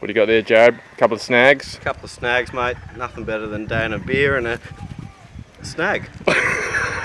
What do you got there, Jarrod? A couple of snags? A couple of snags, mate. Nothing better than day and a beer and a snag.